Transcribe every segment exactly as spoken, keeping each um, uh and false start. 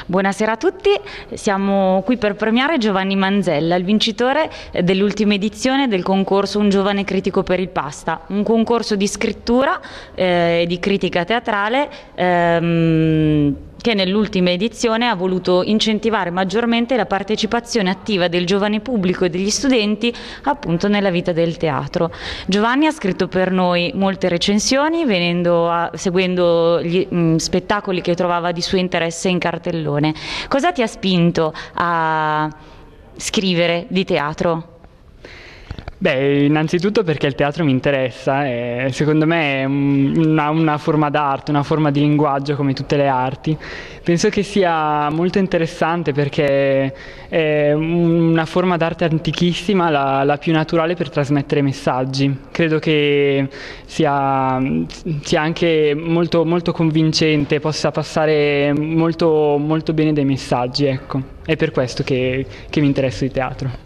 Buonasera a tutti, siamo qui per premiare Giovanni Manzella, il vincitore dell'ultima edizione del concorso Un giovane critico per il Pasta, un concorso di scrittura e eh, di critica teatrale ehm, che nell'ultima edizione ha voluto incentivare maggiormente la partecipazione attiva del giovane pubblico e degli studenti appunto nella vita del teatro. Giovanni ha scritto per noi molte recensioni, venendo a, seguendo gli mh, spettacoli che trovava di suo interesse in cartellone. Cosa ti ha spinto a scrivere di teatro? Beh, innanzitutto perché il teatro mi interessa e secondo me è una, una forma d'arte, una forma di linguaggio come tutte le arti. Penso che sia molto interessante perché è una forma d'arte antichissima, la, la più naturale per trasmettere messaggi. Credo che sia, sia anche molto, molto convincente, possa passare molto, molto bene dei messaggi, ecco. È per questo che, che mi interesso di teatro.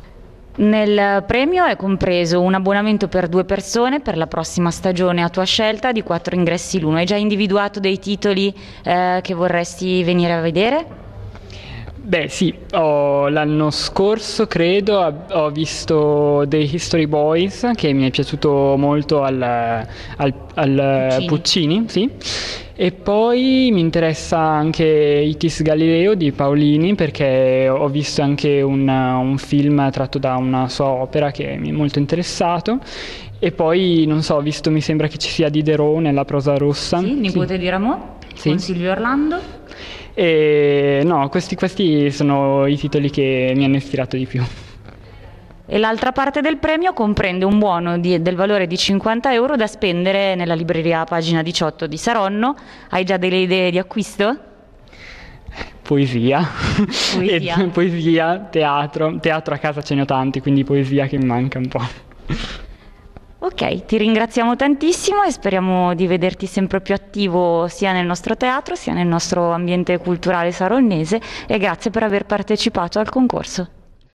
Nel premio è compreso un abbonamento per due persone per la prossima stagione a tua scelta di quattro ingressi l'uno. Hai già individuato dei titoli eh, che vorresti venire a vedere? Beh sì, l'anno scorso credo ho visto The History Boys che mi è piaciuto molto al, al, al Puccini, Puccini sì. E poi mi interessa anche Itis Galileo di Paolini perché ho visto anche un, un film tratto da una sua opera che mi è molto interessato. E poi, non so, ho visto, mi sembra che ci sia Diderot nella prosa rossa. Sì, nipote sì. di Rameau, sì. Con Silvio Orlando. E no, questi, questi sono i titoli che mi hanno ispirato di più. E l'altra parte del premio comprende un buono di, del valore di cinquanta euro da spendere nella libreria Pagina diciotto di Saronno. Hai già delle idee di acquisto? Poesia, poesia. E, poesia, teatro, teatro a casa ce ne ho tanti, quindi poesia che mi manca un po'. Ok, ti ringraziamo tantissimo e speriamo di vederti sempre più attivo sia nel nostro teatro sia nel nostro ambiente culturale saronnese e grazie per aver partecipato al concorso.